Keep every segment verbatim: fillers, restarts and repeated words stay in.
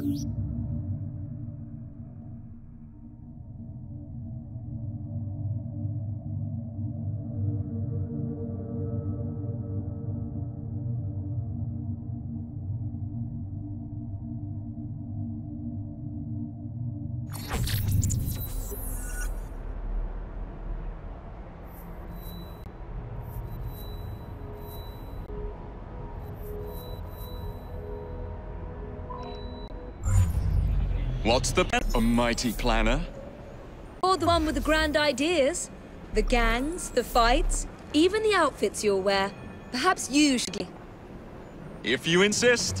What's the plan, a mighty planner? Or the one with the grand ideas. The gangs, the fights, even the outfits you'll wear. Perhaps you should... If you insist.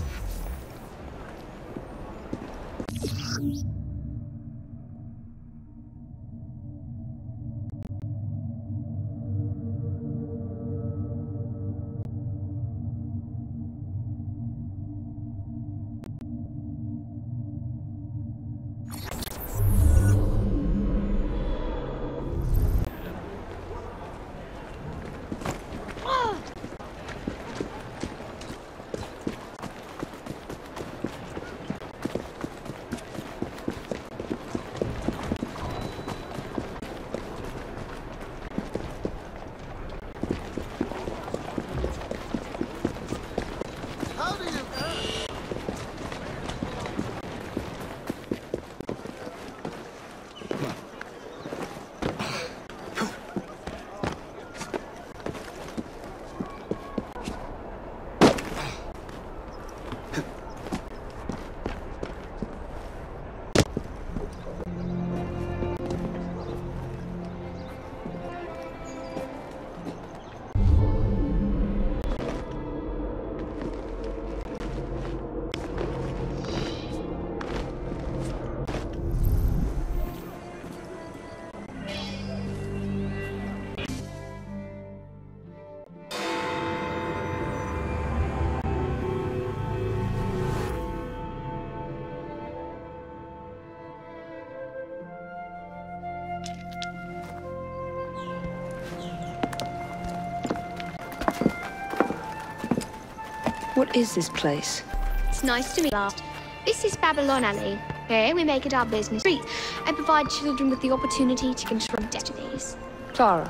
What is this place? It's nice to meet you. This is Babylon Alley. Here we make it our business street and provide children with the opportunity to control destinies. Clara.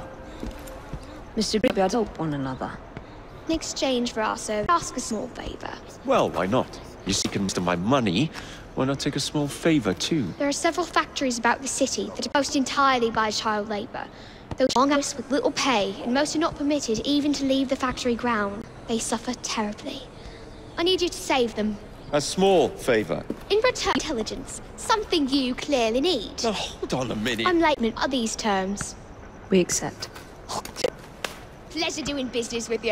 Mister Gribby, help one another. In exchange for our service, ask a small favor. Well, why not? You seek most of my money. Why not take a small favor, too? There are several factories about the city that are posted entirely by child labor. Those long hours with little pay, and most are not permitted even to leave the factory ground. They suffer terribly. I need you to save them. A small favor. In return, intelligence. Something you clearly need. Now, hold on a minute. I'm late on these terms. We accept. Pleasure doing business with you.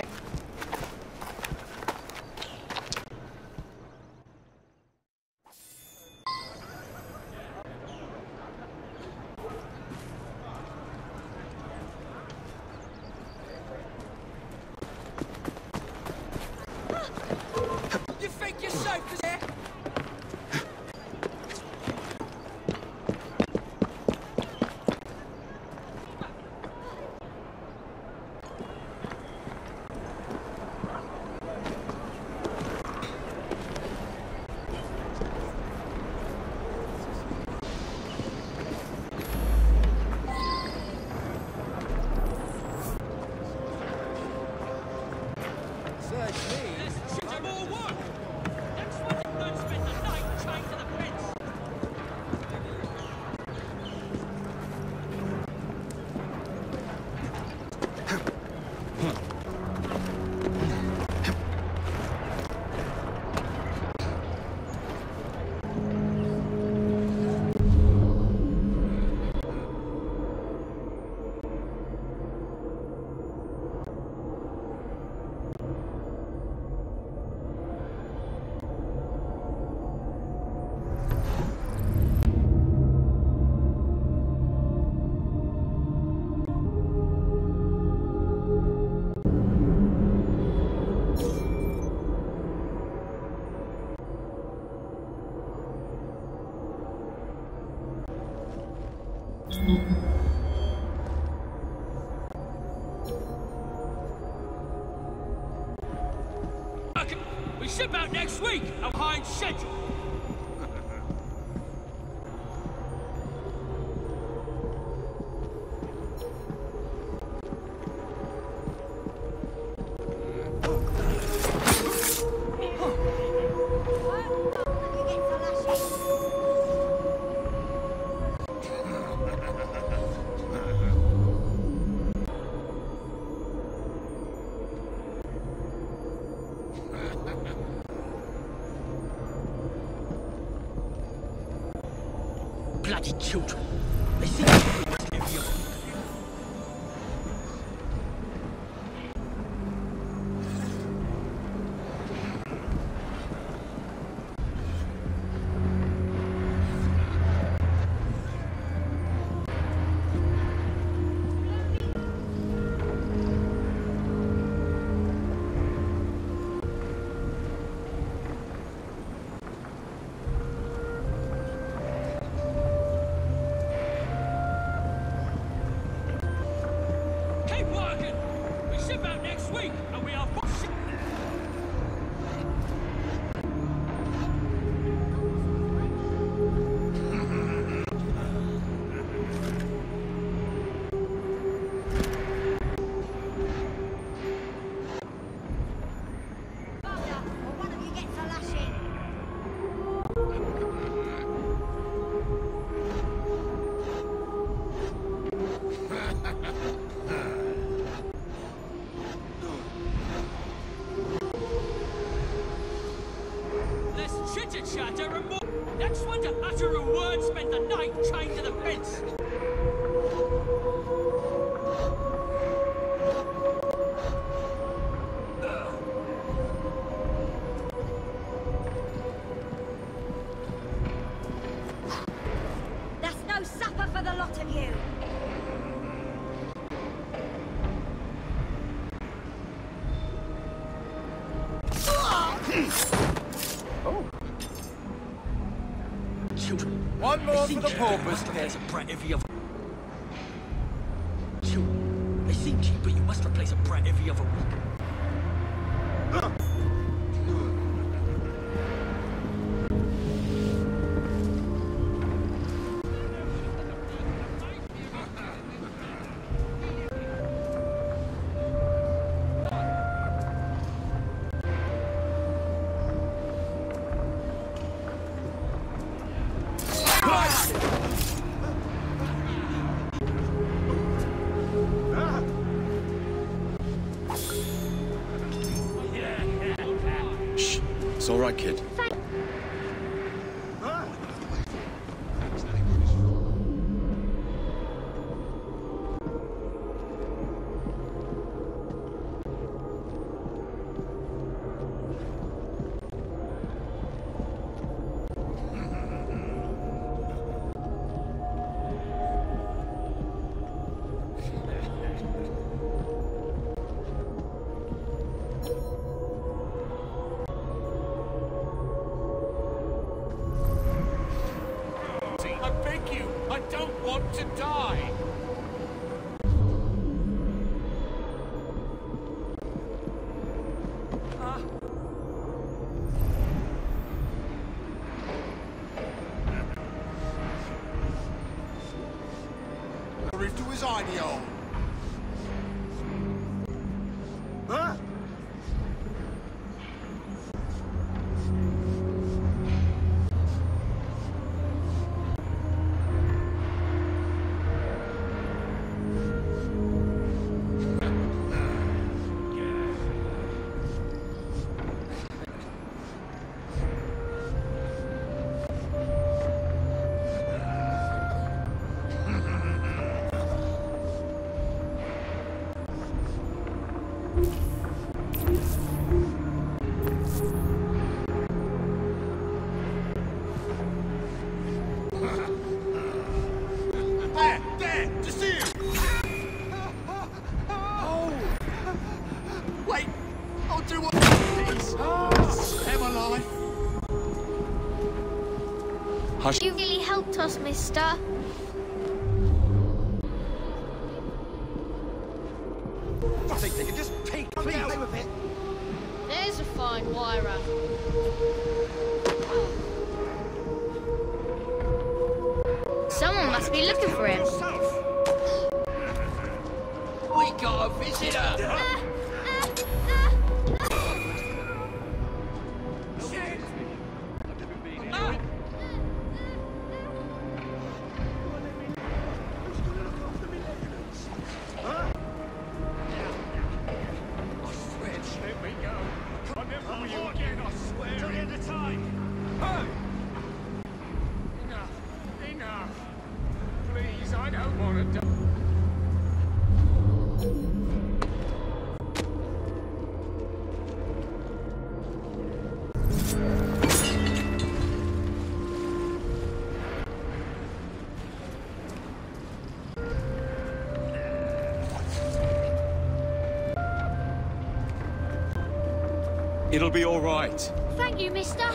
You think you're safe there? We ship out next week. I'm behind schedule. Bloody children. They see every other week. Chatter and more. Next one to utter a word spent the night chained to the fence. That's no supper for the lot of you. One more for the paupers, there's a brat every other... Children, they seem cheap, but you must replace a brat every other week. It's all right, kid. To die. Uh. Rift to his ideal. Huh? Hush. You really helped us, mister. I think they can just take please. A bit. There's a fine wirer. Someone must be looking for him. We got a visitor! Enough! Enough! It'll be all right. Thank you, mister.